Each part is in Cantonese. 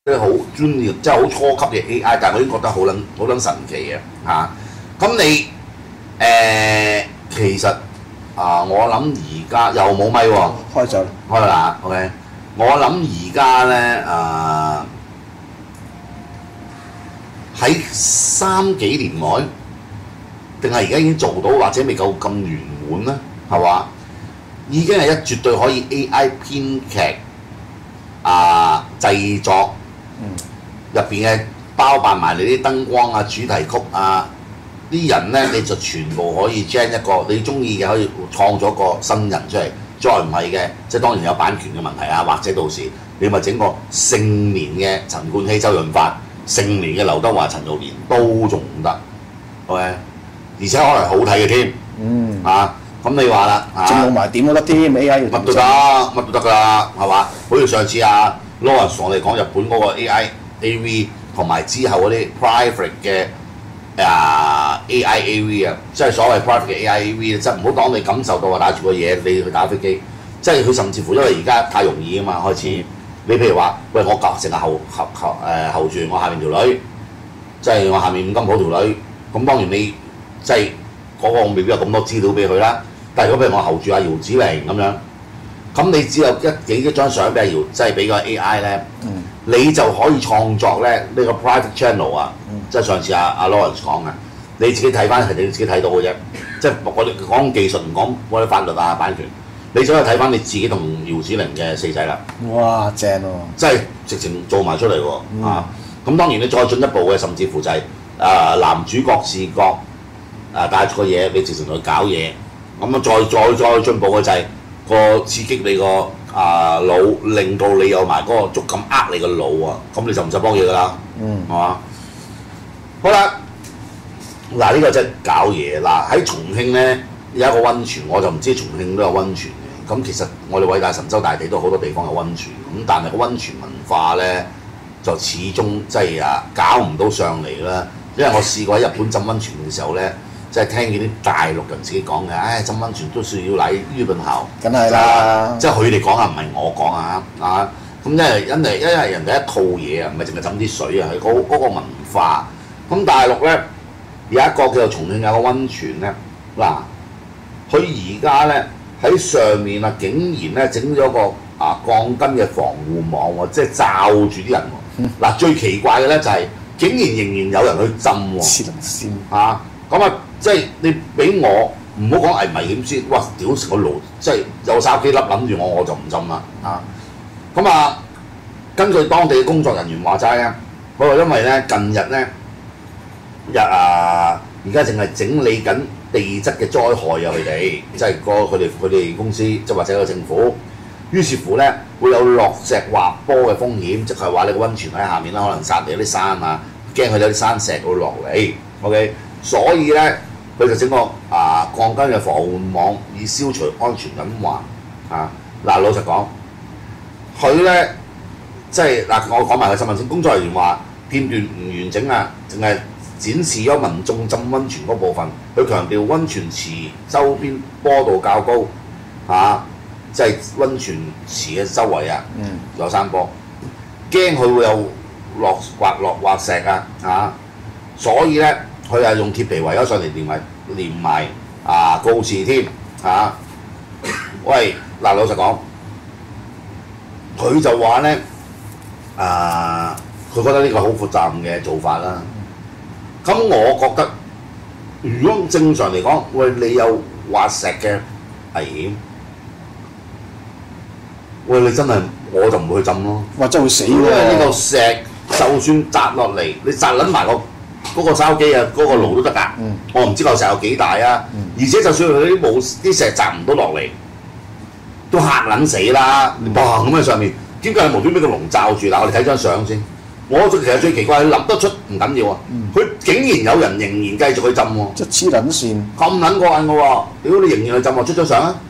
啲好專業，即係好初級嘅 AI，但係我已經覺得好撚神奇嘅嚇。咁你其實我諗而家又冇咪喎， 開咗啦， 開啦 ，OK。我諗而家咧喺3幾年內，定係而家已經做到，或者未夠咁圓滿咧，係嘛？已經係絕對可以 AI 編劇製作入邊嘅包辦埋你啲燈光啊、主題曲啊，啲人咧你就全部可以 gen 一個你中意嘅，可以創咗個新人出嚟。再唔係嘅，即係當然有版權嘅問題啊，或者到時你咪整個盛年嘅陳冠希、周潤發，盛年嘅劉德華、陳玉蓮都仲唔得，OK？而且可能好睇嘅添，咁你話啦， 仲用埋點都得添 ，AI 乜都得，乜都得㗎啦，係嘛？好似上次Lawrence 同我哋講日本嗰個 AI、AV 同埋之後嗰啲 private 嘅AI、AV 即係所謂 private 嘅 AI、AV 即係唔好當你感受到打住個嘢你去打飛機，即係佢甚至乎因為而家太容易啊嘛開始，你譬如話喂我成日候住我下面條女，即係我下面五金鋪條女，咁當然你即係嗰個我未必有咁多資料俾佢啦。但係如果譬如我候住姚子羚咁樣，咁你只有幾張相俾姚，即係俾個 AI 咧，你就可以創作咧呢個 private channel 即係上次阿 Lawrence 講嘅，你自己睇翻係你自己睇到嘅啫，即係我哋講技術唔講嗰啲法律版權，你就可以睇翻你自己同姚子羚嘅四仔啦。 哇，正喎！ 即係直情做埋出嚟喎咁當然你再進一步嘅，甚至乎就係男主角視角帶住個嘢，你直情去搞嘢。咁再進步嘅就係個刺激你個腦，令到你有埋嗰個觸感你個腦啊！咁你就唔使幫嘢㗎啦，係嘛？好啦，嗱呢個真係搞嘢嗱喺重慶咧有一個溫泉，我就唔知重慶都有溫泉嘅。咁其實我哋偉大神州大地都好多地方有溫泉，咁但係個溫泉文化咧就始終即係搞唔到上嚟啦。因為我試過喺日本浸溫泉嘅時候咧。即係聽見啲大陸人自己講嘅，浸溫泉都需要嚟日本校， 梗係啦， 即係佢哋講唔係我講咁因為人哋一套嘢唔係淨係浸啲水係嗰個文化。咁大陸咧有一個叫做重慶有個溫泉咧，嗱佢而家咧喺上面竟然咧整咗個鋼筋嘅防護網喎，即係罩住啲人喎。最奇怪嘅咧就係、竟然仍然有人去浸喎， 黐線咁即係你俾我唔好講危險先，哇！屌成個爐，即係有筲箕粒諗住我就唔浸啦根據當地嘅工作人員話齋啊，佢話因為咧近日咧而家淨係整理緊地質嘅災害佢哋即係佢哋公司即係或者個政府，於是乎咧會有落石滑坡嘅風險，即係話你個溫泉喺下面啦，可能殺嚟有啲山驚佢有啲山石會落嚟 ，OK， 所以咧。佢就整個鋼筋嘅防護網，以消除安全隱患老實講，佢咧即係我講埋個新聞先。工作人員話片段唔完整淨係展示咗民眾浸溫泉嗰部分。佢強調溫泉池周邊坡度較高即係溫泉池嘅周圍有山坡，驚佢會有滑石所以咧。佢係用鐵皮圍咗上嚟，連埋告示添喂，老實講，佢就話咧佢覺得呢個好負責任嘅做法啦。咁我覺得，如果正常嚟講，喂你有滑石嘅危險，喂你真係我就唔會去浸咯。 哇！真係會死喎！ 因為呢個石就算砸落嚟，你砸撚埋嗰個筲箕嗰個爐都得㗎，我唔知嚿石有幾大而且就算佢啲石砸唔到落嚟，都嚇撚死啦！哇咁喺上面，點解係無端端個籠罩住？我哋睇張相先。我其實最奇怪，你諗得出唔緊要佢竟然有人仍然繼續去浸喎， 即係黐撚線， 咁撚過癮嘅喎！屌你仍然去浸喎，出張相啊！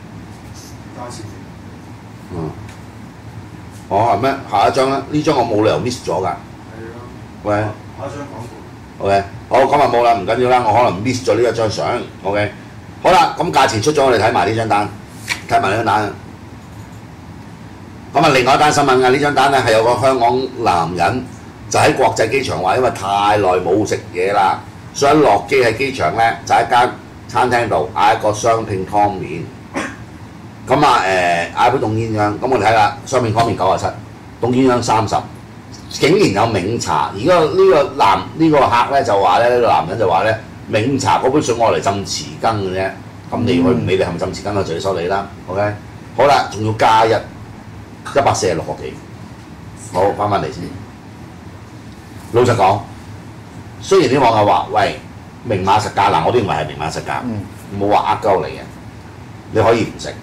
係咩？下一張啦，呢張我冇理由 miss 咗㗎。係啊。喂。下一張廣告。OK， 好，今日冇啦，唔緊要啦，我可能 miss 咗呢一張相。OK， 好啦，咁價錢出咗，我哋睇埋呢張單，睇埋呢張單。咁咁啊，另外一單新聞啊，呢張單咧係有個香港男人就喺國際機場話，因為太耐冇食嘢啦，所以落機喺機場咧就喺間餐廳度嗌一個雙拼湯麵。咁啊嗌杯凍鴛鴦，咁我哋睇下雙拼湯麵97，凍鴛鴦30，竟然有茗茶。而家呢個客咧就話咧，呢個男人就話咧，茗茶嗰杯水我嚟浸匙羹嘅啫。咁你佢唔理你係咪浸匙羹啊，就要收你啦。OK， 好啦，仲要加146個幾。好，翻嚟先。老實講，雖然啲網友話喂明碼實價，嗱我都認為係明碼實價，冇話呃鳩你嘅，你可以唔食。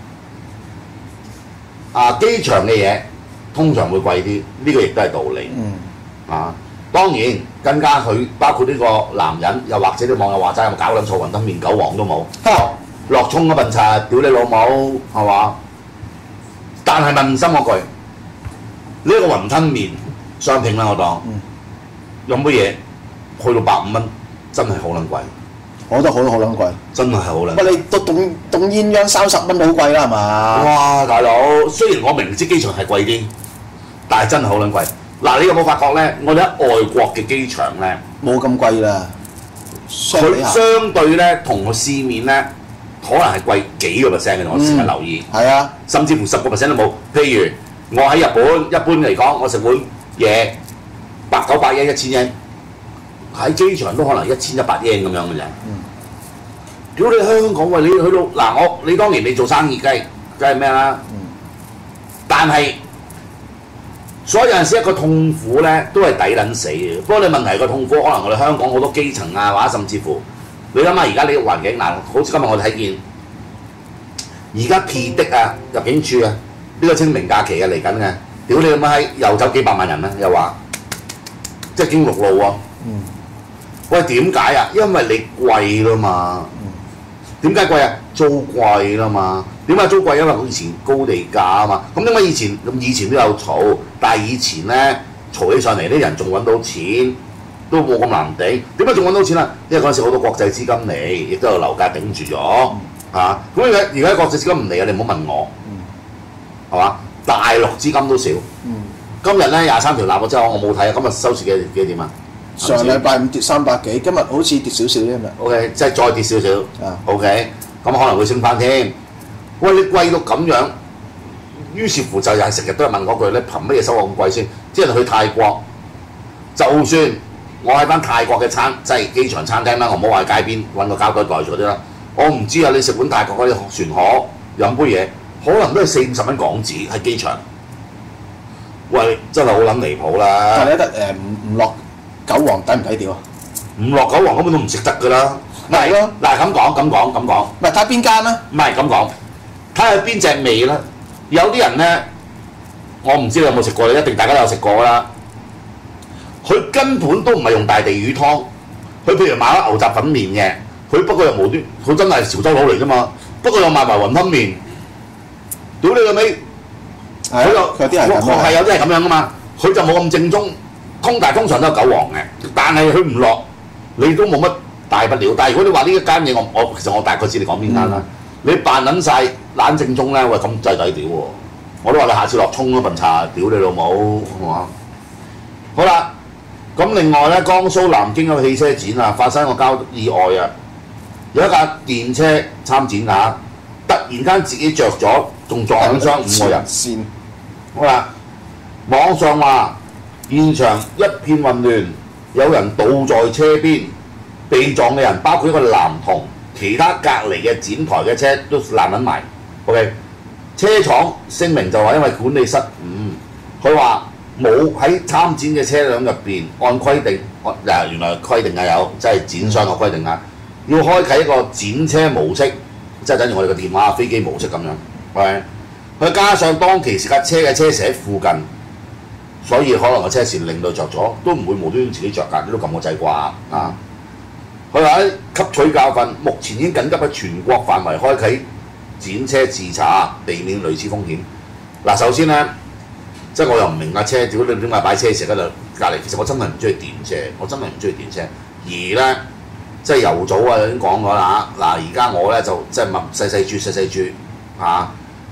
機場嘅嘢通常會貴啲，呢個亦都係道理。當然更加佢包括呢個男人，又或者啲網友話齋有冇搞撚錯雲吞麵韭黃都冇，落葱嗰笨柒，屌你老母係嘛？但係問心嗰句，呢個雲吞麵雙拼啦，我當飲杯嘢去到150蚊，真係好撚貴。 我覺得好撚貴， 真係好撚。 喂，你都凍鴛鴦30蚊好貴啦，係嘛？ 哇，大佬！雖然我明知機場係貴啲，但係真係好撚貴。嗱，你有冇發覺咧？我哋喺外國嘅機場咧， 冇咁貴啦。 佢相對咧同個市面咧，可能係貴幾個 percent 嘅。我成日留意。 係啊， 甚至乎10個percent都冇。譬如我喺日本，一般嚟講，我食碗嘢800-900 yen 1000 yen，喺機場都可能1100 yen 咁樣嘅啫。屌你香港喂，你去到嗱你當然你做生意梗係咩啦？但係所以有陣時一個痛苦咧都係抵撚死嘅。不過你問題個痛苦，可能我哋香港好多基層啊，或者甚至乎你諗下而家呢個環境嗱，好似今日我哋睇見而家撇的啊入境處啊呢個清明假期啊嚟緊嘅，屌你咁閪又走幾百萬人啦，又話即係經陸路喎。喂，點解啊？因為你貴啦嘛。點解貴啊？租貴啦嘛。點解租貴？因為以前高地價啊嘛。咁點解以前都有嘈，但係以前咧嘈起上嚟啲人仲揾到錢，都冇咁難頂。點解仲揾到錢啊？因為嗰陣時好多國際資金嚟，亦都有樓價頂住咗嚇。咁而家國際資金唔嚟啊，你唔好問我，係嘛？大陸資金都少。今日咧23條立咗之後，我冇睇啊。今日收市幾點啊？ 上禮拜五跌300幾，今日好似跌少少啫嘛。 OK， 即係再跌少少。OK， 咁可能會升翻添。喂，你貴到咁樣，於是乎就係成日都係問嗰句咧，憑乜嘢收我咁貴先？即係去泰國，就算我喺翻泰國嘅即係機場餐廳啦，我唔好話喺街邊揾個膠袋袋住嗰啲啦。我唔知啊，你食碗泰國嗰啲船河飲杯嘢，可能都係40-50蚊港紙喺機場。喂，真係好撚離譜啦！ 但係你得唔落韭黃抵唔抵屌啊？ 唔落韭黃根本都唔食得㗎啦。 係咯， 嗱咁講， 唔係睇邊間啦？ 唔係咁講，睇下邊隻味啦。有啲人咧，我唔知你有冇食過，一定大家都有食過啦。佢根本都唔係用大地魚湯，佢譬如買咗牛雜粉麵嘅，佢不過又無端，佢真係潮州佬嚟啫嘛。不過又賣埋雲吞麵，屌你個尾！佢有啲係咁樣噶嘛，佢就冇咁正宗。但係通常都有韭黃嘅，但係佢唔落，你都冇乜大不了。但係如果你話呢一間嘢，其實我大概知你講邊間啦。你扮撚晒懶正宗咧，喂咁真係抵屌喎！我都話你下次落葱嗰份茶，屌你老母，係嘛？好啦，咁另外咧，江蘇南京有個汽車展啊，發生個交通意外啊，有一架電車參展啊，突然間自己着咗，仲撞傷5個人。好啦，網上話現場一片混亂，有人倒在車邊，被撞嘅人包括一個男童，其他隔離嘅展台嘅車都爛撚埋。OK， 車廠聲明就話因為管理失誤，佢話冇喺參展嘅車輛入邊按規定，原來規定係有，即係展商嘅規定啊，要開啟一個展車模式，即係等於我哋嘅電話飛機模式咁樣。係，佢加上當其時架車嘅車匙喺附近。所以可能個車匙令到着咗，都唔會無端端自己着㗎，你都撳個掣啩啊！佢話吸取教訓，目前已經緊急喺全國範圍開啓展車自查，避免類似風險。嗱，首先咧，即係我又唔明架車，屌你點解擺車匙喺度隔離？其實我真係唔中意電車，我真係唔中意電車。而咧，即係由早啊已經講咗啦嗱，而家我咧就即係細細住嚇。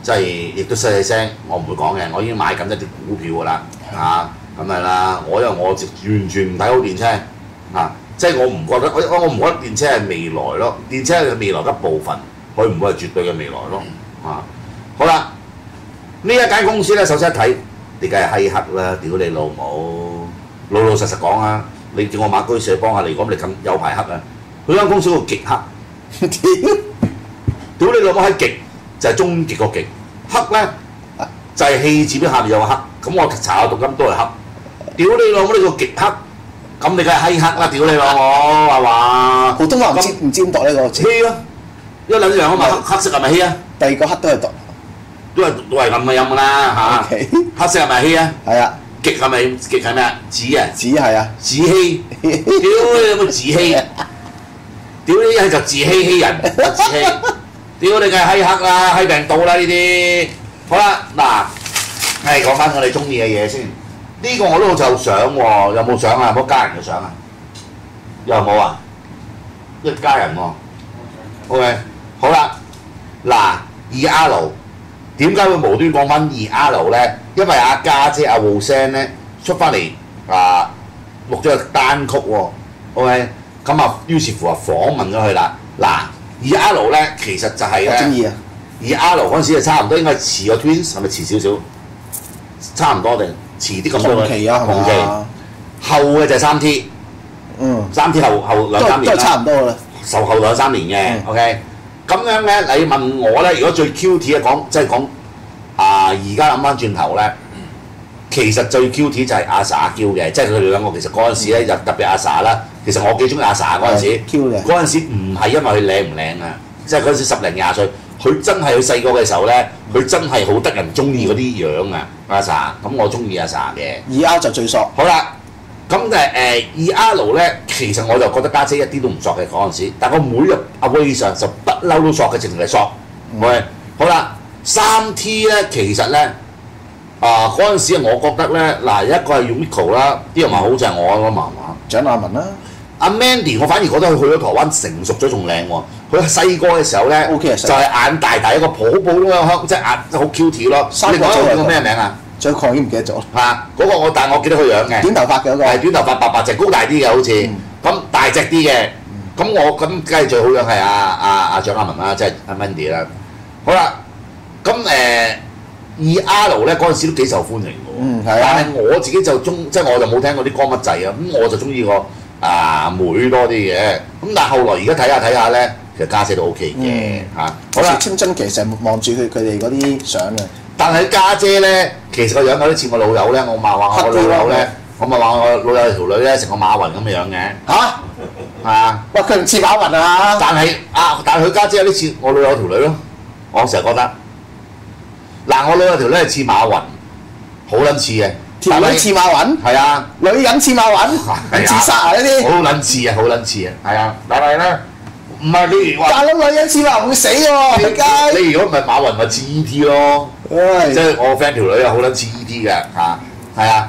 即係亦都細細聲，我唔會講嘅，我已經買緊一啲股票㗎啦，咁係啦，因為我完全唔睇好電車即係我唔覺得，我唔覺得電車係未來咯，電車係未來一部分，佢唔會係絕對嘅未來咯，好啦，呢一間公司咧，首先一睇，你梗係閪黑啦，屌你老母，老老實實講啊，你叫我馬居社幫下你，講你咁有排黑啊，佢間公司個極黑，屌你老母喺極就係終極個極，黑咧就係氣字邊下面有個黑，咁我查下讀音都係黑，屌你老母呢個極黑。咁你梗係閪黑啦！屌你老母係嘛？ 普通話唔知點讀呢個字。 稀咯，一兩樣啊嘛，黑色係咪稀啊？ 第二個黑都係讀， 都係咁嘅音㗎啦嚇。黑色係咪稀啊？ 係啊。 極係咩啊？子啊？ 子係啊。 子稀，屌你有冇子稀？屌你一係就自欺人，自欺。屌你梗係閪黑啦，閪病到啦呢啲。好啦，嗱，講翻我哋中意嘅嘢先。呢個我都就想喎，有冇相啊？有冇家人嘅相啊？有冇啊？一家人喎。OK， 好啦，嗱，2R 點解會無端講翻2R咧？因為阿家姐阿 Roseanne 咧出翻嚟錄咗個單曲喎。OK， 咁啊，於是乎啊訪問咗佢啦。嗱，2R咧其實就係咧， 我中意啊。 2R嗰陣時就差唔多，應該遲個 Twins 係咪遲少少？差唔多定？遲啲咁多同期啊，係嘛？ 後嘅就係3T， 3T 後2-3年啦， 都係差唔多啦。 後2-3年嘅，OK。咁樣咧，你問我咧，如果最 cute 嘅講，即係講而家諗翻轉頭咧，其實最 cute 就係阿 sa 嬌嘅，即係佢哋兩個其實嗰陣時咧，就特別阿 sa 啦。其實我幾中意阿 sa 嗰陣時，嗰陣時唔係因為佢靚唔靚啊，即係嗰陣時10零20歲。佢真係佢細個嘅時候咧，佢真係好得人中意嗰啲樣啊，阿 sa。咁我中意阿 sa 嘅。 2R 就最索。 好啦，咁2R 咧，其實我就覺得家姐一啲都唔索嘅嗰陣時，但我妹阿 Way 上就不嬲都索嘅，淨係索。喂，好啦，3T 咧，其實咧嗰陣時我覺得咧，嗱一個係 Uniqlo 啦，啲人話好就係我嗰媽媽。 蔣雅文啦。 阿 Mandy 我反而覺得佢去咗台灣成熟咗仲靚喎。佢細個嘅時候咧， OK 就係眼大大一個普普咁樣，即係眼好 cute 咯。你講嗰個咩名啊？ 最狂已經唔記得咗。 嗰個但係我記得佢樣嘅。 短頭髮嘅嗰個。 係短頭髮白白隻，高大啲嘅好似。咁大隻啲嘅。咁我梗係最好樣係阿蔣雅文啦，即係阿 Mandy 啦。好啦，咁2R 咧嗰陣時都幾受歡迎嘅喎。 係啊。 但係我自己就即係我就冇聽過啲歌乜滯啊。咁我就中意個妹多啲嘅。咁但係後來而家睇下咧。其實家姐都 OK 嘅嚇， 好啦，青春期成日望住佢哋嗰啲相嘅。 但係家姐咧，其實個樣有啲似我老友咧，我咪話我老友咧，我咪話我老友條女咧成個馬雲咁嘅樣嘅。嚇？係啊。 哇！佢唔似馬雲啊。 但係佢家姐有啲似我老友條女咯，我成日覺得。嗱，我老友條女係似馬雲，好撚似嘅。 條女似馬雲？ 係啊。 女人似馬雲？自殺啊！呢啲。 好撚似啊！好撚似啊！係啊，但係咧。唔係你話， 大佬女人似馬雲會死喎，仆街！ 你如果唔係馬雲咪似 E.T. 咯，即係我 friend 條女又好撚似 E.T. 嘅嚇，係啊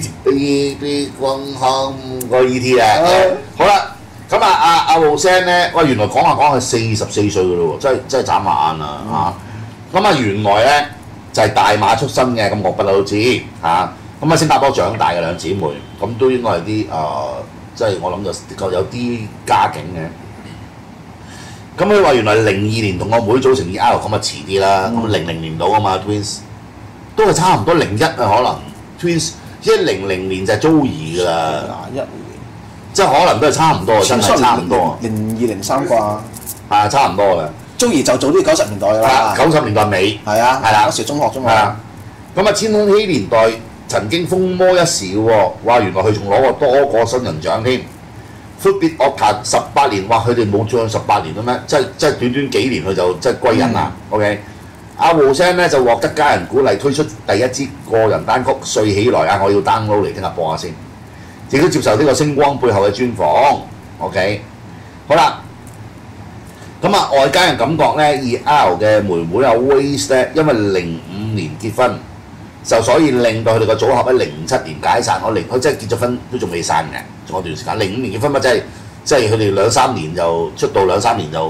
E.T. 光康個 E.T. 啊，好啦，咁阿 Roseanne 咧，喂原來講係44歲嘅咯喎，真係眨下眼啊嚇，咁原來咧就係大馬出身嘅，咁我不嬲都知嚇，咁新加坡長大嘅兩姊妹，咁都應該係啲即係我諗就的確有啲家境嘅。咁佢話原來02年同我妹組成2R，咁啊遲啲啦，咁00年到啊嘛 Twins， 都係差唔多01啊可能 Twins， 即係00年就係 Joey 㗎啦，1年，即係可能都係差唔多，真係差唔多。 02、03啩？ 係差唔多嘅。 Joey 就早啲90年代㗎啦。 90年代尾。 係啊。係啦。嗰時中學啫嘛。係啊。 咁千禧年代曾經風魔一時喎，話原來佢仲攞過多個新人獎添。Footbeat 樂壇18年，哇！佢哋冇唱18年嘅咩？即係短短幾年佢就即係歸隱啦。OK， 阿 Roseanne 咧就獲得家人鼓勵推出第一支個人單曲《睡起來》啊！我要 download 嚟聽下播下先。亦都接受呢個星光背後嘅專訪。OK， 好啦，咁外家人感覺咧 2R 嘅妹妹阿 Waze 咧，因為05年結婚，就所以令到佢哋個組合喺07年解散。佢真係結咗婚都仲未散嘅。仲有段時間，05年結婚嘛，即係佢哋2-3年就出道2-3年就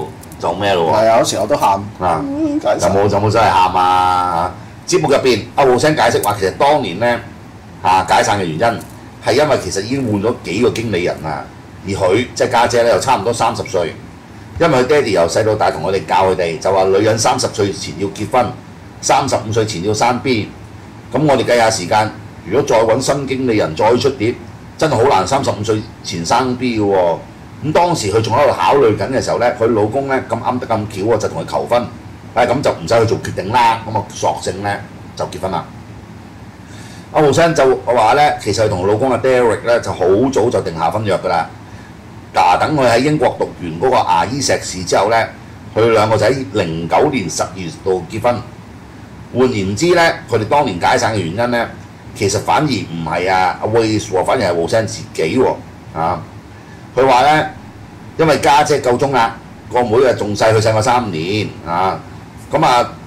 就咩咯喎？ 係啊，嗰時我都喊啊！ 解散有冇真係喊啊？節目入邊，阿浩聲解釋話，其實當年咧解散嘅原因係因為其實已經換咗幾個經理人啦，而佢即係家姐咧又差唔多30歲，因為佢爹哋由細到大同我哋教佢哋就話女人30歲前要結婚，35歲前要生 B。咁我哋計下時間，如果再揾新經理人再出碟，真係好難35歲前生 B 嘅喎。咁當時佢仲喺度考慮緊嘅時候咧，佢老公咧咁啱得咁巧啊，就同佢求婚。咁就唔使去做決定啦，咁啊索性咧就結婚啦。阿浩生就話咧，其實佢同老公阿 Derek 咧就好早就定下婚約㗎啦。等佢喺英國讀完嗰個牙醫碩士之後咧，佢哋兩個就喺09年12月度結婚。換言之咧，佢哋當年解散嘅原因咧，其實反而唔係阿 Wace 喎，反而係浩生自己喎。佢話咧，因為家姐夠鐘啦，個妹啊仲細，佢細我3年啊。咁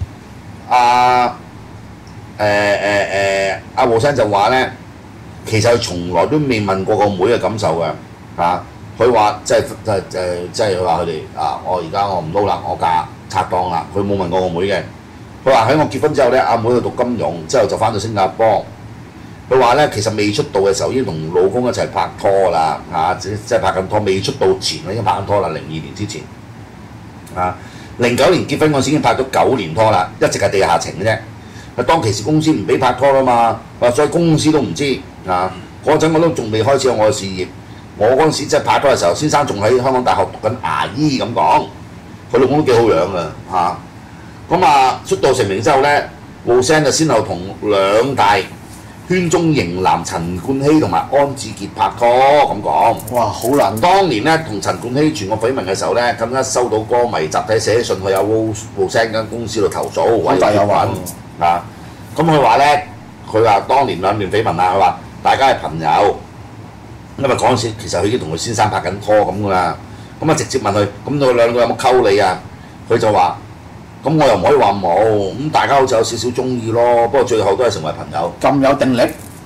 阿浩生就話咧，其實佢從來都未問過個妹嘅感受嘅。佢話即係佢話佢哋我而家我唔撈啦，我嫁拆檔啦。佢冇問過個妹嘅。佢話喺我結婚之後咧，阿妹去讀金融，之後就翻到新加坡。佢話咧，其實未出道嘅時候已經同老公一齊拍拖啦，即係拍緊拖，未出道前已經拍緊拖啦，02年之前。09年結婚嗰時已經拍咗9年拖啦，一直係地下情嘅啫。當其時公司唔俾拍拖啦嘛，所以公司都唔知。嗰陣我都仲未開始有我嘅事業，我嗰陣時即係拍拖嘅時候，先生仲喺香港大學讀緊牙醫咁講，佢老公都幾好樣㗎。出道成名之後咧，浩聲就先後同兩大圈中型男陳冠希同埋安志傑拍拖咁講。 哇，好難！ 當年咧同陳冠希傳過緋聞嘅時候咧，更加收到歌迷集體寫信去有浩聲間公司度投訴， 好大有份咁佢話咧，佢話當年兩段緋聞佢話大家係朋友，因為嗰陣時其實佢已經同佢先生拍緊拖咁㗎啦。直接問佢，咁佢兩個有冇溝你啊？佢就話。咁我又唔可以話冇，咁大家好似有少少中意咯，不過最後都係成為朋友。 咁有定力？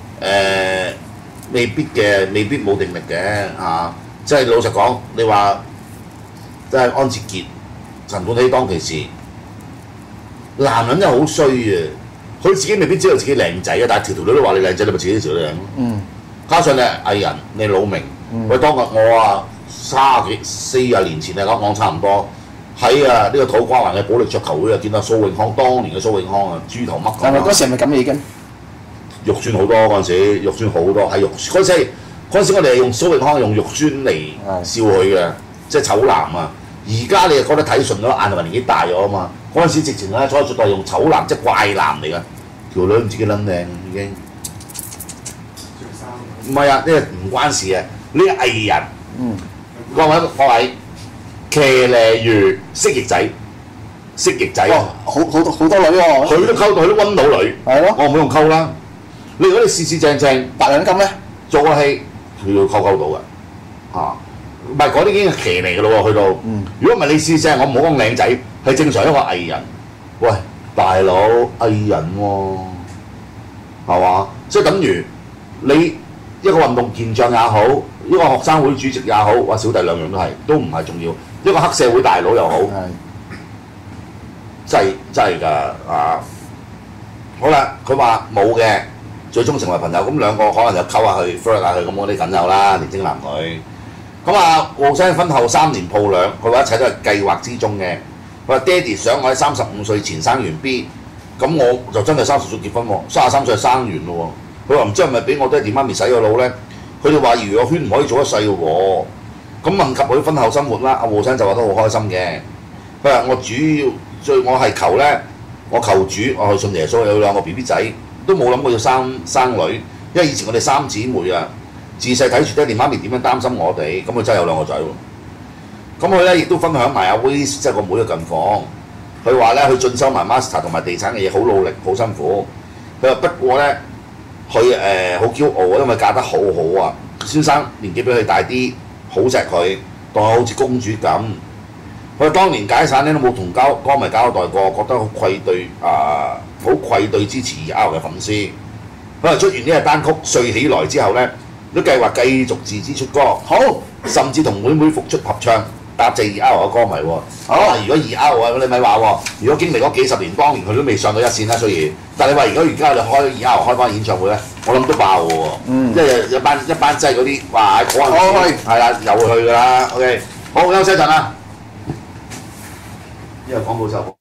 未必嘅，未必冇定力嘅即係老實講，你話即係安志傑、陳冠希當其時，男人真係好衰嘅，佢自己未必知道自己靚仔但係條女都話你靚仔，你咪自己條女靚。加上你係藝人，你老明。喂，當日我40年前講差唔多。喺呢個土瓜灣嘅保利桌球會見到蘇永康，當年嘅蘇永康豬頭乜咁。 係咪嗰時係咪咁嘅已經？ 肉酸好多嗰陣時，肉酸好多係肉。嗰陣時我哋係用蘇永康用肉酸嚟笑佢嘅，即係醜男啊！而家你又覺得睇順咗眼同埋年紀大咗啊嘛。嗰陣時直情咧，所有絕對係用醜男，即係怪男嚟㗎。條女唔知幾撚靚已經。唔係呢個唔關事嘅，呢個藝人。各位。騎呢魚蜥蜴仔， 好多女喎。 佢都溝到，佢都温到女。 係咯。 我唔會用溝啦。你如果你四正白兩金咧， 做個戲，佢要溝到嘅。唔係嗰啲已經係騎呢嘅咯喎，去到。如果唔係你試正，我唔好講靚仔，係正常一個藝人。喂，大佬藝人喎，係嘛？即係等於你一個運動健將也好，一個學生會主席也好，哇！小弟兩樣都唔係重要。一個黑社會大佬又好，真係㗎好啦，佢話冇嘅，最終成為朋友，咁兩個可能就溝下去 flirt 下去，咁嗰啲梗有啦，年青男女。浩聲婚後3年抱兩，佢話一切都係計劃之中嘅。佢話爹哋想我喺35歲前生完 B， 咁我就真係30歲結婚喎，33歲生完咯喎。佢話唔知係咪俾我爹哋媽咪洗個腦咧？佢哋話娛樂圈唔可以做一世喎。咁問及佢婚後生活啦，阿浩聲就話都好開心嘅。佢話我我係求咧，我求主，我去信耶穌，有2個 BB 仔，都冇諗過要生女，因為以前我哋3姊妹自細睇住爹哋媽咪點樣擔心我哋，咁佢真係有2個仔喎。咁佢咧亦都分享埋阿 Wace 即係個妹嘅近況。佢話咧，佢進修埋 master 同埋地產嘅嘢，好努力，好辛苦。佢話不過咧，佢好驕傲，因為嫁得好好啊。先生年紀比佢大啲。好錫佢，當佢好似公主咁。佢當年解散咧都冇同歌迷交代過，覺得好愧對支持R嘅粉絲。佢話出完呢個單曲《睡起來》之後咧，都計劃繼續自資出歌，甚至同妹妹復出合唱。 答謝2R 嘅歌迷喎。 好如果2R 啊，你咪話喎，如果經歷嗰幾十年，當年佢都未上到一線啦，雖然，但係你話如果而家我哋開2R 開翻演唱會咧，我諗都爆嘅喎。因為一班即係嗰啲哇，嗰陣時係啦，又會去㗎啦。OK， 好休息一陣啦，因為廣告收。